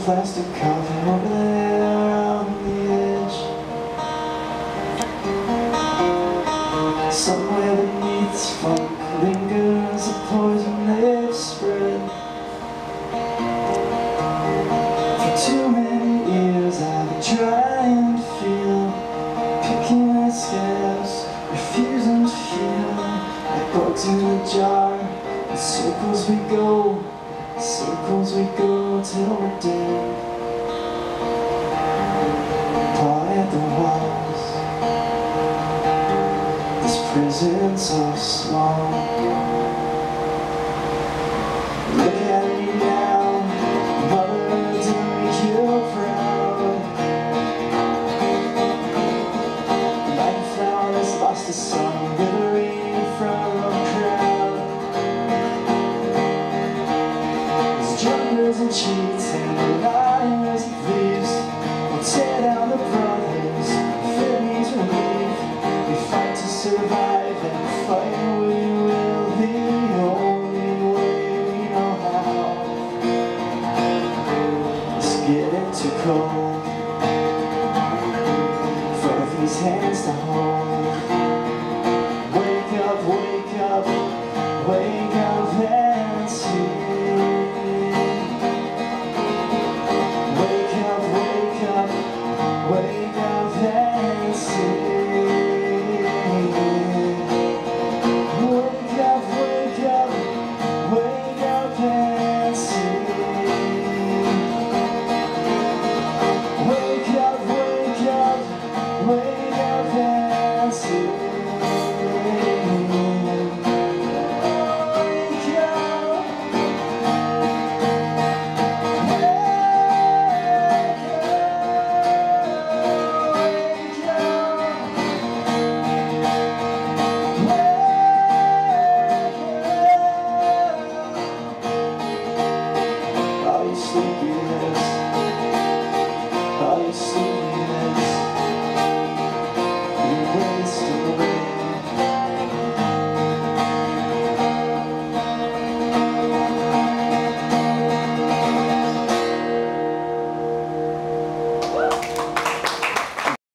plastic coffin over there on the edge. Somewhere beneath this funk lingers a poison they've spread. For too many years I've been trying to feel, picking at scabs, refusing to heal. Like bugs in a jar, in circles we go till we're dead. Paw at the walls, this prison so small. Look at me now, mother, to make you proud. Like a flower that's lost a song, withering from a crowd. Drummers and cheats and liars and thieves will tear down the brothers, families relief. We fight to survive and fight we will, the only way we know how. It's getting too cold for these hands to hold. Wake up, wake up, wake up.